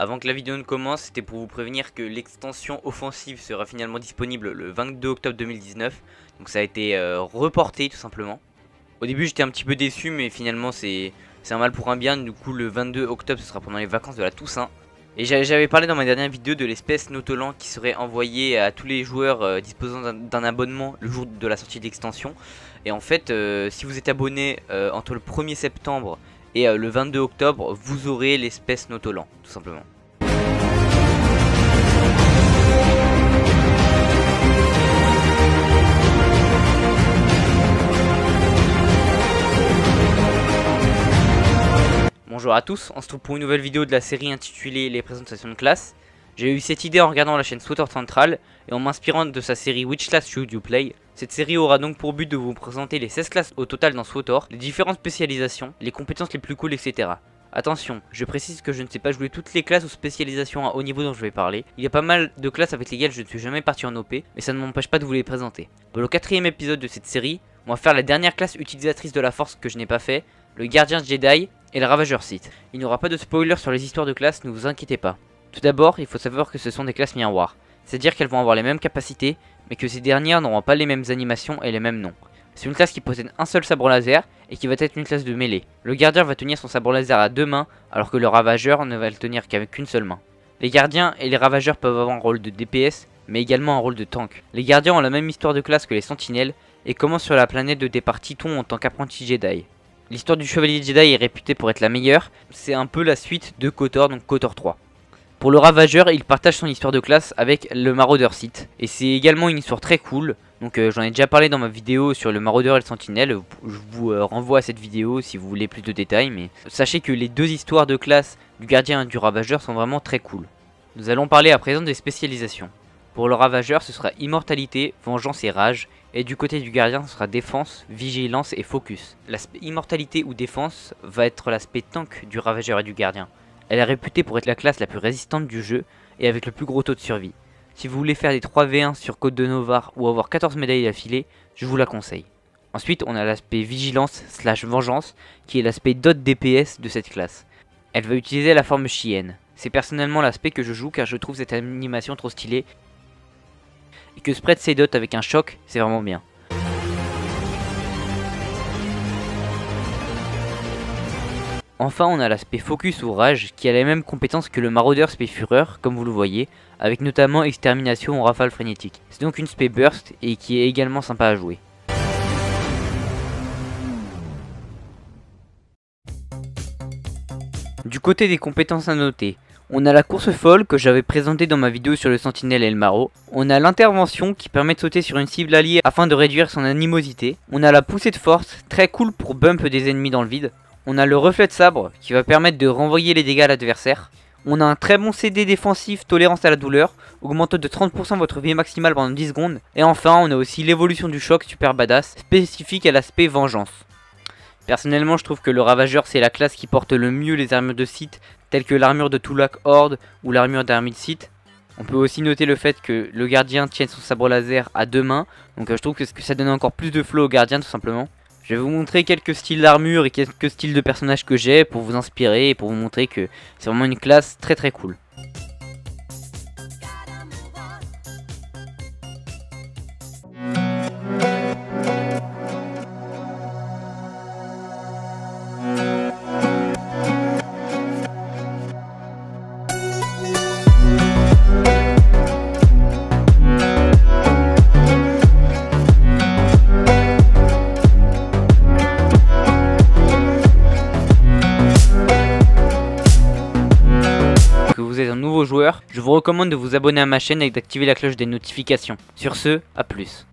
Avant que la vidéo ne commence, c'était pour vous prévenir que l'extension offensive sera finalement disponible le 22 octobre 2019. Donc ça a été reporté tout simplement. Au début j'étais un petit peu déçu, mais finalement c'est un mal pour un bien. Du coup le 22 octobre ce sera pendant les vacances de la Toussaint. Et j'avais parlé dans ma dernière vidéo de l'espèce Notolan qui serait envoyée à tous les joueurs disposant d'un abonnement le jour de la sortie de l'extension. Et en fait si vous êtes abonné entre le 1er septembre et le 22 octobre, vous aurez l'espèce Notolan tout simplement. Bonjour à tous, on se trouve pour une nouvelle vidéo de la série intitulée Les présentations de classe. J'ai eu cette idée en regardant la chaîne SWTOR Central et en m'inspirant de sa série Which Class Should You Play. Cette série aura donc pour but de vous présenter les 16 classes au total dans SWTOR, les différentes spécialisations, les compétences les plus cool, etc. Attention, je précise que je ne sais pas jouer toutes les classes ou spécialisations à haut niveau dont je vais parler. Il y a pas mal de classes avec lesquelles je ne suis jamais parti en OP, mais ça ne m'empêche pas de vous les présenter. Pour le 4ème épisode de cette série, on va faire la dernière classe utilisatrice de la force que je n'ai pas fait, le gardien Jedi et le ravageur Sith. Il n'y aura pas de spoiler sur les histoires de classe, ne vous inquiétez pas. Tout d'abord, il faut savoir que ce sont des classes miroirs, c'est-à-dire qu'elles vont avoir les mêmes capacités, mais que ces dernières n'auront pas les mêmes animations et les mêmes noms. C'est une classe qui possède un seul sabre laser et qui va être une classe de mêlée. Le gardien va tenir son sabre laser à deux mains, alors que le ravageur ne va le tenir qu'avec une seule main. Les gardiens et les ravageurs peuvent avoir un rôle de DPS, mais également un rôle de tank. Les gardiens ont la même histoire de classe que les sentinelles et commencent sur la planète de départ Tython en tant qu'apprenti Jedi. L'histoire du chevalier Jedi est réputée pour être la meilleure, c'est un peu la suite de KOTOR, donc KOTOR 3. Pour le ravageur, il partage son histoire de classe avec le maraudeur Sith. Et c'est également une histoire très cool, donc j'en ai déjà parlé dans ma vidéo sur le maraudeur et le sentinelle. Je vous renvoie à cette vidéo si vous voulez plus de détails, mais sachez que les deux histoires de classe du gardien et du ravageur sont vraiment très cool. Nous allons parler à présent des spécialisations. Pour le ravageur, ce sera immortalité, vengeance et rage. Et du côté du gardien, ce sera défense, vigilance et focus. L'aspect immortalité ou défense va être l'aspect tank du ravageur et du gardien. Elle est réputée pour être la classe la plus résistante du jeu et avec le plus gros taux de survie. Si vous voulez faire des 3v1 sur Côte de Novar ou avoir 14 médailles d'affilée, je vous la conseille. Ensuite, on a l'aspect vigilance / vengeance qui est l'aspect dot DPS de cette classe. Elle va utiliser la forme chienne. C'est personnellement l'aspect que je joue car je trouve cette animation trop stylée. Et que spread ses dots avec un choc, c'est vraiment bien. Enfin, on a l'aspect focus ou rage qui a les mêmes compétences que le maraudeur spé fureur, comme vous le voyez, avec notamment extermination ou rafale frénétique. C'est donc une spé burst et qui est également sympa à jouer. Du côté des compétences à noter, on a la course folle que j'avais présentée dans ma vidéo sur le sentinelle et le maraud. On a l'intervention qui permet de sauter sur une cible alliée afin de réduire son animosité. On a la poussée de force, très cool pour bump des ennemis dans le vide. On a le reflet de sabre qui va permettre de renvoyer les dégâts à l'adversaire. On a un très bon CD défensif, tolérance à la douleur, augmentant de 30% votre vie maximale pendant 10 secondes. Et enfin on a aussi l'évolution du choc super badass, spécifique à l'aspect vengeance. Personnellement je trouve que le ravageur c'est la classe qui porte le mieux les armures de Sith, telles que l'armure de Tulak Horde ou l'armure d'Hermit Sith. On peut aussi noter le fait que le gardien tienne son sabre laser à deux mains, donc je trouve que ça donne encore plus de flow au gardien tout simplement. Je vais vous montrer quelques styles d'armure et quelques styles de personnages que j'ai pour vous inspirer et pour vous montrer que c'est vraiment une classe très très cool. Un nouveau joueur, je vous recommande de vous abonner à ma chaîne et d'activer la cloche des notifications. Sur ce, à plus.